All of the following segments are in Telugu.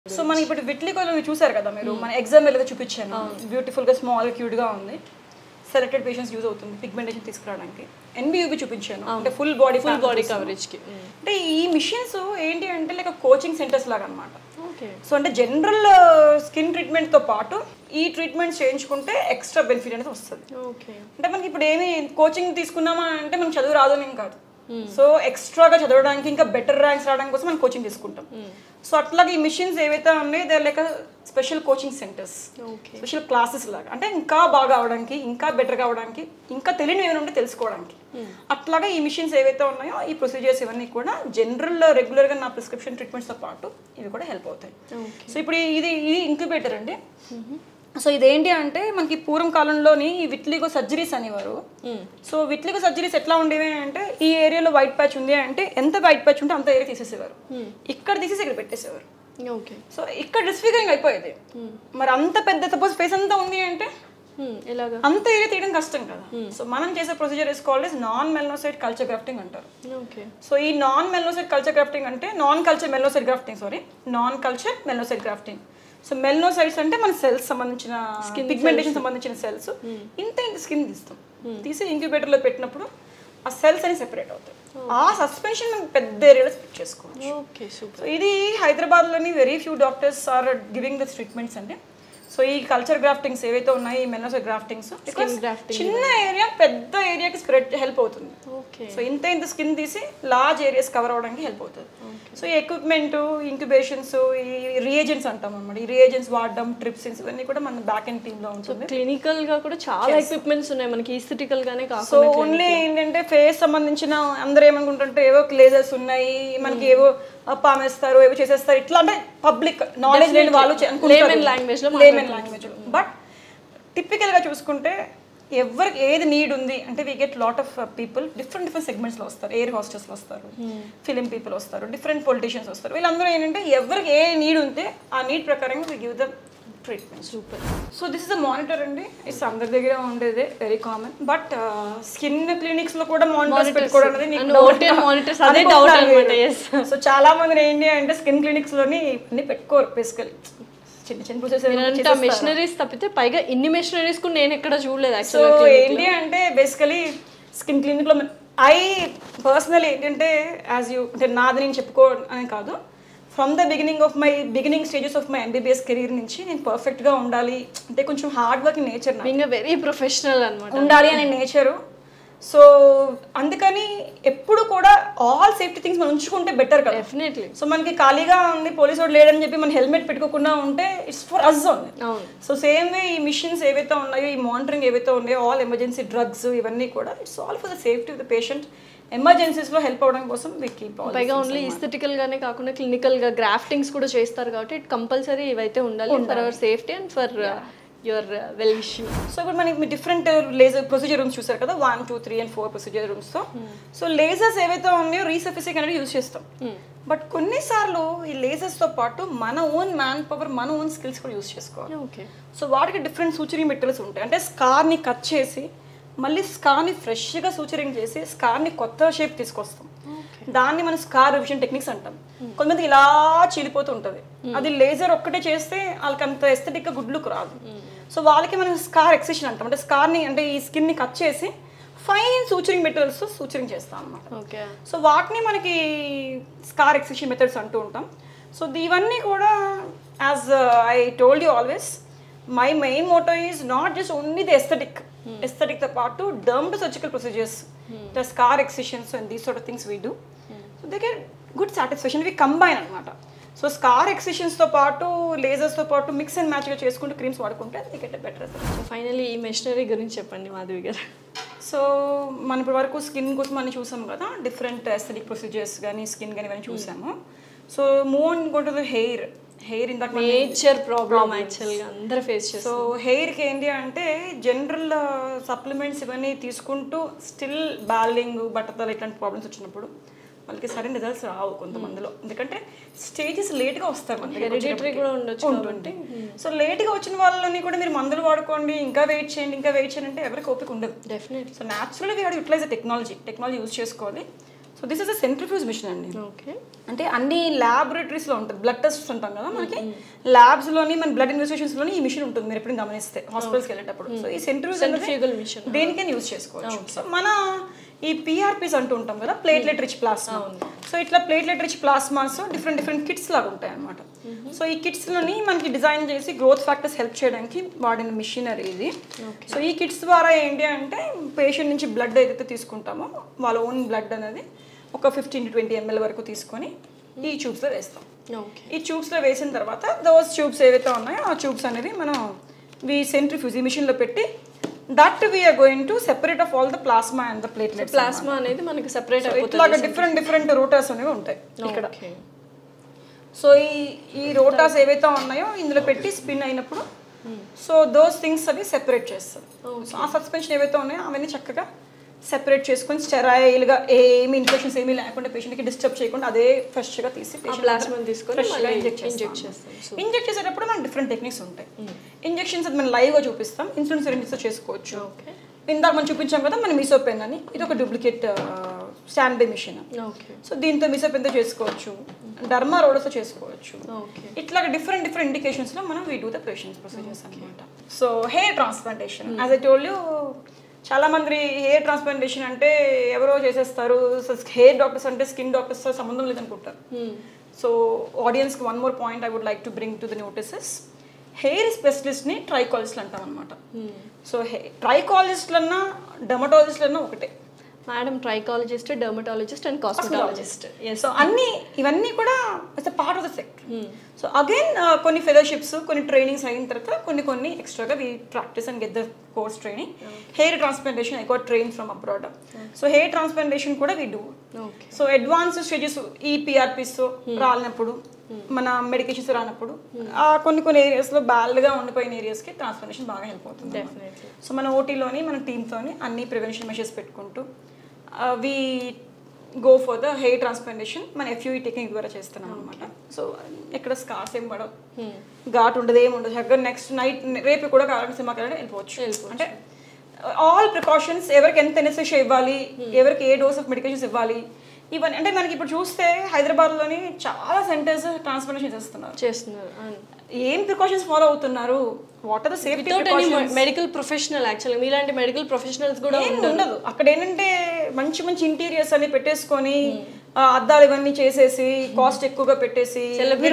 సో మనం ఇప్పుడు విట్లికోలో చూసారు కదా మీరు మన ఎగ్జామ్ ఏదో చూపించాను బ్యూటిఫుల్ గా స్మాల్ క్యూట్ గా ఉంది సెలెక్టెడ్ పేషెంట్స్ యూజ్ అవుతుంది పిగ్మెంటేషన్ తీసుకురావడానికి ఎన్బియూబీ చూపించాను అంటే ఫుల్ బాడీ కవరేజ్ కి అంటే ఈ మిషన్స్ ఏంటి అంటే లైక్ కోచింగ్ సెంటర్స్ లాగా అన్నమాట సో అంటే జనరల్ స్కిన్ ట్రీట్మెంట్ తో పాటు ఈ ట్రీట్మెంట్స్ చేయించుకుంటే ఎక్స్ట్రా బెనిఫిట్ అనేది వస్తుంది అంటే మనకి ఇప్పుడు ఏమి కోచింగ్ తీసుకున్నామా అంటే మనకి చదువు రాదు అని కాదు సో ఎక్స్ట్రాగా చదవడానికి ఇంకా బెటర్ ర్యాంక్స్ రావడానికి కోసం మనం కోచింగ్ తీసుకుంటాం సో అట్లాగే ఈ మిషన్స్ ఏవైతే ఉన్నాయి they like special coaching centres special classes లాగా అంటే ఇంకా బాగా అవడానికి ఇంకా బెటర్ కావడానికి ఇంకా తెలియని ఏమైనా ఉంటే తెలుసుకోవడానికి అట్లాగా ఈ మిషన్స్ ఏవైతే ఉన్నాయో ఈ ప్రొసీజర్స్ ఇవన్నీ కూడా జనరల్ రెగ్యులర్గా నా ప్రిస్క్రిప్షన్ ట్రీట్మెంట్స్తో పాటు ఇవి కూడా హెల్ప్ అవుతాయి సో ఇప్పుడు ఇది ఇంక్యుబేటర్ అండి సో ఇదేంటి అంటే మనకి పూర్వం కాలంలోని విట్లిగో సర్జరీస్ అనేవారు సో విట్లిగో సర్జరీస్ ఎట్లా ఉండేవి అంటే ఈ ఏరియాలో వైట్ ప్యాచ్ ఉంది అంటే ఎంత వైట్ ప్యాచ్ ఉంటే అంత ఏరియా తీసేసేవారు ఇక్కడ తీసేసి ఇక్కడ పెట్టేసేవారు సో ఇక్కడ డిస్ఫిగరింగ్ అయిపోయేది మరి అంత పెద్ద సపోజ్ ఫేస్ అంతా ఉంది అంటే అంత ఏరియా తీయడం కష్టం కదా సో మనం చేసే procedure is called non melanocyte culture grafting అంటారు సో ఈ నాన్ మెల్నోసైట్ కల్చర్ గ్రాఫ్టింగ్ అంటే non culture melanocyte grafting so melanocytes అంటే మన సెల్స్ సంబంధించిన పిగ్మెంటేషన్ సంబంధించిన సెల్స్ ఇంత స్కిన్ తీస్తాం తీసి ఇంక్యుబేటర్ లో పెట్టినప్పుడు ఆ సెల్స్ అని సెపరేట్ అవుతాయి ఆ సస్పెన్షన్ మనం పెద్ద ఏరియాలో స్ప్లిట్ చేసుకోవచ్చు సో ఇది హైదరాబాద్ లోని very few doctors are giving this treatments అంటే సో ఈ కల్చర్ గ్రాఫ్టింగ్స్ ఏవైతే ఉన్నాయి ఈ మెల్నోసైట్ గ్రాఫ్టింగ్స్ చిన్న ఏరియా పెద్ద ఏరియాకి స్ప్రెడ్ హెల్ప్ అవుతుంది సో ఇంత స్కిన్ తీసి లార్జ్ ఏరియాస్ కవర్ అవడానికి హెల్ప్ అవుతుంది సో ఈ ఎక్విప్మెంట్ ఇంక్యుబేషన్స్ ఈ రియేజెంట్స్ అంటాం అన్నమాట ఈ రియేజెంట్స్ వాడడం ట్రిప్సిన్స్ ఇవన్నీ కూడా మన బ్యాక్ ఎండ్ టీమ్ లో ఉంటుంది క్లినికల్ గా కూడా చాలా ఎక్విప్మెంట్స్ ఉన్నాయి మనకి ఈస్థెటికల్ గానే కాకుండా సో ఓన్లీ ఏంటంటే ఫేస్ సంబంధించిన అందరూ ఏమనుకుంటుంటే ఏవో గ్లేజర్స్ ఉన్నాయి మనకి ఏవో పామేస్తారు ఏవో చేసేస్తారు ఇట్లా అంటే పబ్లిక్ నాలెడ్జ్ లేని వాళ్ళు లేమన్ లాంగ్వేజ్ బట్ టిపికల్ గా చూసుకుంటే ఎవరికి ఏది నీడ్ ఉంది అంటే we get lot of people different segments లో వస్తారు ఎయిర్ హాస్టల్స్ లో వస్తారు ఫిలిం పీపుల్ వస్తారు డిఫరెంట్ పొలిటీషియన్స్ వస్తారు వీళ్ళందరూ ఏంటంటే ఎవరికి ఏ నీడ్ ఉంటే ఆ నీడ్ ప్రకారంగా we give the treatment super so this is a monitor అండి ఇట్స్ అందరి దగ్గర ఉండేది very common but skin clinics లో కూడా మానిటర్స్ పెట్టుకోవడం సో చాలా మంది ఏంటి అంటే స్కిన్ క్లినిక్స్ లోని అన్ని పెట్టుకోరు బేసికలీ మెషినరీస్ తప్పితే పైగా ఇన్ని మెషినరీస్ కూడా నేను ఎక్కడ చూడలేదు సో ఏంటి అంటే బేసికలీ స్కిన్ క్లినిక్ లో ఐ పర్సనల్ ఏంటంటే యాజ్ యూ అంటే నాది నేను చెప్పుకో అని కాదు from the beginning stages of my MBBS career నుంచి నేను పర్ఫెక్ట్ గా ఉండాలి అంటే కొంచెం hard work nature very professional అనమాట ఉండాలి అనే నేచరు సో అందుకని ఎప్పుడు కూడా ఆల్ సేఫ్టీ థింగ్స్ మనం ఉంచుకుంటే బెటర్ కదా డెఫినెట్లీ సో మనకి ఖాళీగా ఉంది పోలీసు వాడు లేడని చెప్పి మనం హెల్మెట్ పెట్టుకోకుండా ఉంటే ఇట్స్ ఫర్ అస్ ఉంది సో సేమ్ వే ఈ మిషన్స్ ఏవైతే ఉన్నాయో ఈ మానిటరింగ్ ఏవైతే ఉన్నాయో ఆల్ ఎమర్జెన్సీ డ్రగ్స్ ఇవన్నీ కూడా it's all for the safety of the patient emergencies లో హెల్ప్ అవడం కోసం పైగా ఓన్లీ ఈస్థెటికల్ గానే కాకుండా క్లినికల్ గా గ్రాఫ్టింగ్స్ కూడా చేస్తారు కాబట్టి ఇట్ కంపల్సరీ ఇవైతే ఉండాలి for our safety and for your well wish so ఇప్పుడు మనకి డిఫరెంట్ లేజర్ ప్రొసీజర్ రూమ్స్ చూసారు కదా 1, 2, 3 and 4 ప్రొసీజర్ రూమ్స్ తో సో లేజర్స్ ఏవైతే ఉన్నాయో రీసర్ఫేసింగ్ అనేది యూజ్ చేస్తాం బట్ కొన్నిసార్లు ఈ లేజర్స్ తో పాటు మన ఓన్ మ్యాన్ పవర్ మన ఓన్ స్కిల్స్ కూడా యూజ్ చేసుకోవాలి సో వాటికి డిఫరెంట్ సూచరింగ్ మెటీరియల్స్ ఉంటాయి అంటే స్కార్ ని కట్ చేసి మళ్ళీ స్కార్ ని ఫ్రెష్ గా సూచరింగ్ చేసి స్కార్ ని కొత్త షేప్ తీసుకొస్తాం దాన్ని మనం స్కార్ రివిజన్ టెక్నిక్స్ అంటాం కొంతమంది ఇలా చీలిపోతూ ఉంటుంది అది లేజర్ ఒక్కటే చేస్తే వాళ్ళకి అంత ఎస్థెటిక్ గా గుడ్ లుక్ రాదు సో వాళ్ళకి మనం స్కార్ ఎక్సిషన్ అంటాం అంటే స్కార్ ని అంటే ఈ స్కిన్ ని కట్ చేసి ఫైన్ సూచరింగ్ మెటీరియల్స్ సూచరింగ్ చేస్తాం అన్నమాట సో వాటిని మనకి స్కార్ ఎక్సిషన్ మెథడ్స్ అంటూ ఉంటాం సో ఇవన్నీ కూడా as I told you always my main motto is not just only the aesthetic తో పాటు dermatological procedures the scar excisions and these sort of things we do so they get good satisfaction we combine అన్నమాట సో స్కార్ ఎక్సిషన్స్ తో పాటు లేజర్స్ తో పాటు మిక్స్ అండ్ మ్యాచ్ గా చేసుకుంటూ క్రీమ్స్ వాడుకుంటే they get better result so finally ఈ మెషినరీ గురించి చెప్పండి మాధవి గారు సో మన ఇప్పటి వరకు స్కిన్ కోసం అన్ని చూసాం కదా డిఫరెంట్ ఎస్థెటిక్ ప్రొసీజర్స్ కానీ స్కిన్ కానీ ఇవన్నీ చూసాము so move on go to the hair ఇందాక నేచర్ ప్రాబ్లమ్ యాక్చువల్గా అందరూ ఫేస్ చేస్తారు సో హెయిర్కి ఏంటి అంటే జనరల్ సప్లిమెంట్స్ ఇవన్నీ తీసుకుంటూ స్టిల్ బాలింగ్ బట్టతల ఇట్లాంటి ప్రాబ్లమ్స్ వచ్చినప్పుడు వాళ్ళకి సరైన రిజల్ట్స్ రావు కొంతమందిలో ఎందుకంటే స్టేజెస్ లేట్గా వస్తారు మన హెరిడిటరీ కూడా ఉండొచ్చు సో లేట్గా వచ్చిన వాళ్ళని కూడా మీరు మందులు వాడుకోండి ఇంకా వెయిట్ చేయండి అంటే ఎవరికి ఓపిక ఉండదు డెఫినెట్లీ సో న్యాచురల్గా we have utilize technology use చేసుకోవాలి so this is a centrifuge machine అండి. ఓకే, అంటే అన్ని ల్యాబొరేటరీస్లో ఉంటుంది, బ్లడ్ టెస్ట్ ఉంటాం కదా మనకి, ల్యాబ్స్లోని మన బ్లడ్ ఇన్వెస్టిగేషన్స్లోని ఈ మిషన్ ఉంటుంది, మీరు ఎప్పుడైనా గమనిస్తే హాస్పిటల్స్కి వెళ్ళేటప్పుడు. సో ఈ సెంట్రిఫ్యూగల్ మిషన్ దేనికైనా యూజ్ చేసుకోవచ్చు. సో మన ఈ పిఆర్పీస్ అంటూ ఉంటాం కదా, ప్లేట్లెట్ రిచ్ ప్లాస్మా. సో ఇట్లా platelet rich plasmas different kits లాగా ఉంటాయి అనమాట. సో ఈ కిట్స్లోని మనకి డిజైన్ చేసి గ్రోత్ ఫ్యాక్టర్స్ హెల్ప్ చేయడానికి వాడిన మిషనరీ ఇది. సో ఈ కిట్స్ ద్వారా ఏంటి అంటే పేషెంట్ నుంచి బ్లడ్ ఏదైతే తీసుకుంటామో వాళ్ళ ఓన్ బ్లడ్ అనేది ఒక 15 to 20 ml వరకు తీసుకొని ఈ ట్యూబ్స్లో వేస్తాం. ఈ ట్యూబ్స్లో వేసిన తర్వాత దోస్ ట్యూబ్స్ ఏవైతే ఉన్నాయో ఆ ట్యూబ్స్ అనేది మనం సెంట్రిఫ్యూజ్ ఈ మిషన్లో పెట్టి that we are going to separate of all the plasma and the platelets. Plasma అనేది మనకి సెపరేట్ అయిపోతుంది. ఇట్లాగా డిఫరెంట్ రోటర్స్ అనేవి ఉంటాయి ఇక్కడ. సో ఈ రోటర్స్ ఏవైతే ఉన్నాయో ఇందులో పెట్టి స్పిన్ అయినప్పుడు సో దోస్ థింగ్స్ అవి సెపరేట్ చేస్తారు. సో ఆ సస్పెన్షన్ ఏవైతే ఉన్నాయో అవన్నీ చక్కగా సెపరేట్ చేసుకొని స్టెరైల్గా ఏమి ఇన్ఫెక్షన్స్ ఏమీ లేకుండా పేషెంట్కి డిస్టర్బ్ చేయకుండా అదే ఫ్రెష్గా తీసి ప్లాస్మాని తీసుకొని ఇంజెక్ట్ చేసేటప్పుడు మనకు డిఫరెంట్ టెక్నిక్స్ ఉంటాయి. ఇంజెక్షన్స్ అది మనం లైవ్గా చూపిస్తాం, ఇన్సులిన్ సిరింజ్తో చేసుకోవచ్చు. ఇందాక మనం చూపించాం కదా మన మీసోపెన్ అని, ఇది ఒక duplicate standby machine. So దీంతో మీసోపెన్తో చేసుకోవచ్చు, డర్మా రోడర్తో చేసుకోవచ్చు. ఇట్లా డిఫరెంట్ ఇండికేషన్స్లో మనం we do the patients procedures అనమాట. So hair transplantation as I told you, చాలా మంది హెయిర్ ట్రాన్స్ప్లాంటేషన్ అంటే ఎవరో చేసేస్తారు, హెయిర్ డాక్టర్స్ అంటే స్కిన్ డాక్టర్స్తో సంబంధం లేదనుకుంటారు. సో ఆడియన్స్కి one more point I would like to bring to the notices, hair స్పెషలిస్ట్ని ట్రైకాలజిస్ట్లు అంటాం అనమాట. సో ట్రైకాలజిస్ట్లన్నా డెర్మటాలజిస్ట్లన్నా ఒకటే madam, trichologist, dermatologist and cosmetologist. So ఇవన్నీ కూడా it's a part of the sector. So again కొన్ని ఫెలోషిప్స్, కొన్ని ట్రైనింగ్స్ అయిన తర్వాత కొన్ని ఎక్స్ట్రాగా we practice and get the course training. Hair transplantation I got train from abroad. So hair transplantation కూడా we do. So advance stages ఈ పిఆర్పిస్ రాలినప్పుడు, మన మెడికేషన్స్ రానప్పుడు కొన్ని ఏరియాస్లో బ్యాడ్గా ఉండిపోయిన ఏరియాస్కి ట్రాన్స్ప్లాంటేషన్ బాగా హెల్ప్ అవుతుంది. సో మన ఓటీలోని మన టీమ్తోని అన్ని ప్రివెన్షన్ మెషర్స్ పెట్టుకుంటూ we go for the hair transplantation మన ఎఫ్యూఈ టెక్నిక్ ద్వారా చేస్తున్నాం అనమాట. సో ఎక్కడ స్కార్స్ ఏం పడవు, ఘాట్ ఉండదు, ఏమి ఉండదు. చక్కగా నెక్స్ట్ నైట్ రేపు కూడా కావాలంటే సినిమాకి వెళ్ళడం వెళ్ళిపోవచ్చు. అంటే ఆల్ ప్రికాషన్స్, ఎవరికి ఎంత ఎనెస్థీషియా ఇవ్వాలి, ఎవరికి ఏ డోస్ ఆఫ్ మెడికేషన్స్ ఇవ్వాలి, ఇవన్నీ. అంటే మనకి ఇప్పుడు చూస్తే హైదరాబాద్లోని చాలా సెంటర్స్ ట్రాన్స్ప్లాంటేషన్ చేస్తున్నారు. ఏం ప్రికాషన్స్ ఫాలో అవుతున్నారు, what are the safety precautions? Medical professional actually మీలాంటి మెడికల్ ప్రొఫెషనల్స్ కూడా ఉండదు అక్కడ. ఏంటంటే మంచి ఇంటీరియర్స్ అన్ని పెట్టేసుకొని అద్దాలు ఇవన్నీ చేసేసి కాస్ట్ ఎక్కువగా పెట్టేసి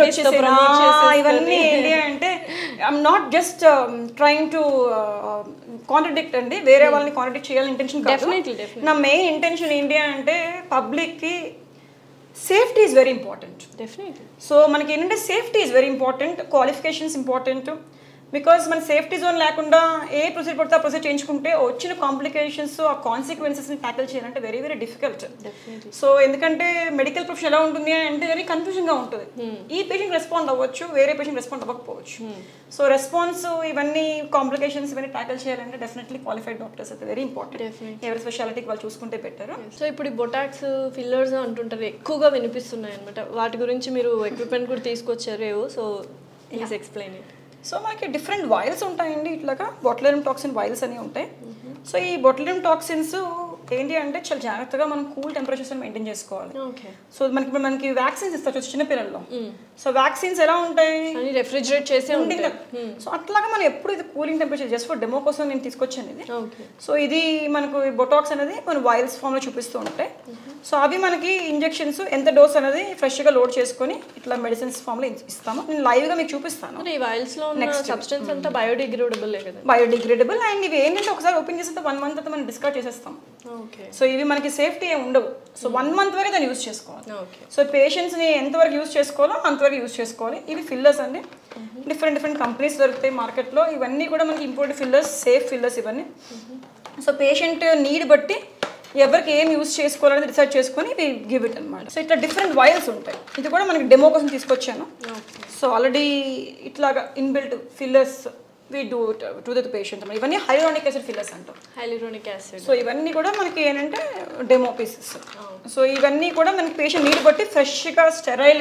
ఇవన్నీ ఏంటి అంటే I'm not just trying to contradict అండి, వేరే వాళ్ళని కాంట్రడిక్ట్ చేయాలని ఇంటెన్షన్ కాదు. నా మెయిన్ ఇంటెన్షన్ ఏంటి అంటే పబ్లిక్కి safety is very important. Definitely. So మనకి ఏంటంటే safety is very important, qualifications important. Because మన సేఫ్టీ జోన్ లేకుండా ఏ ప్రొసీజర్ పడితే ఆ ప్రొసీజర్ చేయించుకుంటే వచ్చిన కాంప్లికేషన్స్, ఆ కాన్సిక్వెన్సెస్ని ట్యాకిల్ చేయాలంటే వెరీ డిఫికల్ట్. సో ఎందుకంటే మెడికల్ ప్రొఫెషన్ ఎలా ఉంటుంది అంటే వెరీ కన్ఫ్యూజన్గా ఉంటుంది. ఈ పేషెంట్ రెస్పాండ్ అవ్వచ్చు, వేరే పేషెంట్ రెస్పాండ్ అవ్వకపోవచ్చు. సో రెస్పాన్స్, ఇవన్నీ కాంప్లికేషన్స్ ఇవన్నీ ట్యాకిల్ చేయాలంటే డెఫినెట్లీ క్వాలిఫైడ్ డాక్టర్స్ అయితే వెరీ ఇంపార్టెంట్. ఎవరి స్పెషాలిటీకి వాళ్ళు చూసుకుంటే బెటర్. సో ఇప్పుడు బొటాక్స్, ఫిల్లర్స్ అంటుంటారు, ఎక్కువగా వినిపిస్తున్నాయి అనమాట. వాటి గురించి మీరు ఎక్విప్మెంట్ కూడా తీసుకొచ్చారు. So please explain it. So మనకి డిఫరెంట్ వైల్స్ ఉంటాయండి, ఇట్లాగా బొట్యులినం టాక్సిన్ వైల్స్ అని ఉంటాయి. సో ఈ బొట్యులినం టాక్సిన్స్ ఏంటి అంటే చాలా జాగ్రత్తగా మనం కూల్ టెంపరేచర్స్ మెయింటైన్ చేసుకోవాలి. సో మనకి వ్యాక్సిన్స్ ఇస్తారు చిన్నపిల్లల్లో. సో వ్యాక్సిన్స్ ఎలా ఉంటాయి, రెఫ్రిజిరేట్ చేసి ఉంటుంది. సో అట్లాగా మనం ఎప్పుడు ఇది cooling temperature just for demo కోసం నేను తీసుకొచ్చాను ఇది. సో ఇది మనకు బొటాక్స్ అనేది మన వైల్స్ ఫామ్లో చూపిస్తూ ఉంటాయి. సో అవి మనకి ఇంజెక్షన్స్ ఎంత డోస్ అనేది ఫ్రెష్గా లోడ్ చేసుకొని ఇట్లా మెడిసిన్స్ ఫామ్లో ఇస్తాము. నేను లైవ్గా మీకు చూపిస్తాను. ఈ వైల్స్లో సబ్స్టెన్స్ అంతా బయోడిగ్రేడబుల్ కదా? బయోడిగ్రేడబుల్. అండ్ ఇవి ఏంటంటే ఒకసారి ఓపెన్ చేస్తే 1 month అయితే మనం డిస్కార్డ్ చేసేస్తాం. సో ఇవి మనకి సేఫ్టీ ఏమి ఉండవు. సో 1 month వరకు దాన్ని యూజ్ చేసుకోవాలి. సో పేషెంట్స్ని ఎంతవరకు యూజ్ చేసుకోవాలో అంతవరకు యూజ్ చేసుకోవాలి. ఇవి ఫిల్లర్స్ అండి, డిఫరెంట్ కంపెనీస్ దొరుకుతాయి మార్కెట్లో. ఇవన్నీ కూడా మనకి ఇంపోర్ట్ ఫిల్లర్స్, సేఫ్ ఫిల్లర్స్ ఇవన్నీ. సో పేషెంట్ నీడ్ బట్టి ఎవరికి ఏం యూజ్ చేసుకోవాలనేది డిసైడ్ చేసుకొని ఇవి గివ్ ఇట్ అనమాట. సో ఇట్లా డిఫరెంట్ వైల్స్ ఉంటాయి. ఇది కూడా మనకి డెమో కోసం తీసుకొచ్చాను. సో ఆల్రెడీ ఇట్లాగా inbuilt fillers we do it to the patient. ఇవన్నీ హైలోనిక్ యాసిడ్ ఫిల్లర్స్ అంటాం. హైలోనిక్ యాసిడ్. సో ఇవన్నీ కూడా మనకి ఏంటంటే డెమో పీసెస్. సో ఇవన్నీ కూడా మనకి పేషెంట్ నీడ్ బట్టి ఫ్రెష్గా స్టెరైల్గా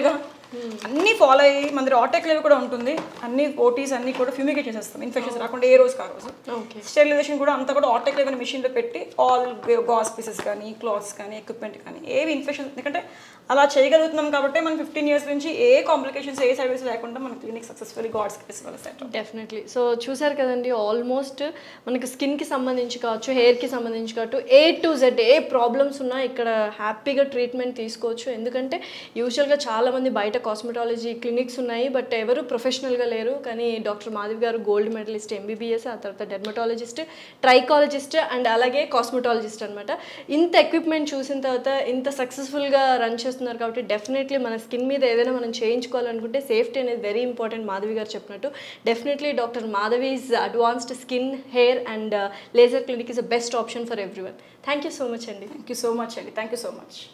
అన్నీ ఫాలో అయ్యి మన ఆటెక్ లెవెల్ కూడా ఉంటుంది, అన్ని ఓటీస్ అన్ని కూడా ఫ్యూమిగేట్ చేసేస్తాం ఇన్ఫెక్షన్స్ రాకుండా ఏ రోజు కా రోజు. స్టెరిలైజేషన్ కూడా అంతా కూడా ఆటెక్ లెవెల్ మిషన్లో పెట్టి ఆల్ గాస్ పీసెస్ కానీ క్లాత్స్ కానీ ఎక్విప్మెంట్ కానీ ఏవి ఇన్ఫెక్షన్, ఎందుకంటే అలా చేయగలుగుతున్నాం కాబట్టి మనం 15 years నుంచి ఏ కాంప్లికేషన్స్ ఏ సర్వీస్ లేకుండా మన క్లినిక్ సక్సెస్ఫుల్లీ గాడ్స్ కేస్ వల్ల సెట్. డెఫినెట్లీ. సో చూసారు కదండి, ఆల్మోస్ట్ మనకి స్కిన్కి సంబంధించి కావచ్చు, హెయిర్కి సంబంధించి కావచ్చు, A to Z ఏ ప్రాబ్లమ్స్ ఉన్నా ఇక్కడ హ్యాపీగా ట్రీట్మెంట్ తీసుకోవచ్చు. ఎందుకంటే యూజువల్గా చాలామంది బయట కాస్మెటాలజీ క్లినిక్స్ ఉన్నాయి, బట్ ఎవరు ప్రొఫెషనల్గా లేరు. కానీ డాక్టర్ మాధవి గారు గోల్డ్ మెడలిస్ట్ MBBS, ఆ తర్వాత డెర్మటాలజిస్ట్, ట్రైకాలజిస్ట్ అండ్ అలాగే కాస్మెటాలజిస్ట్ అనమాట. ఇంత ఎక్విప్మెంట్ చూసిన తర్వాత ఇంత సక్సెస్ఫుల్గా రన్ చేస్తున్నారు కాబట్టి డెఫినెట్లీ మన స్కిన్ మీద ఏదైనా మనం చేయించుకోవాలనుకుంటే సేఫ్టీ అనేది వెరీ ఇంపార్టెంట్. మాధవి గారు చెప్పినట్టు definitely doctor Madhavi's advanced skin, hair and laser clinic is the best option for everyone. Thank you so much అండి. థ్యాంక్ యూ సో మచ్ అండి. Thank you so much.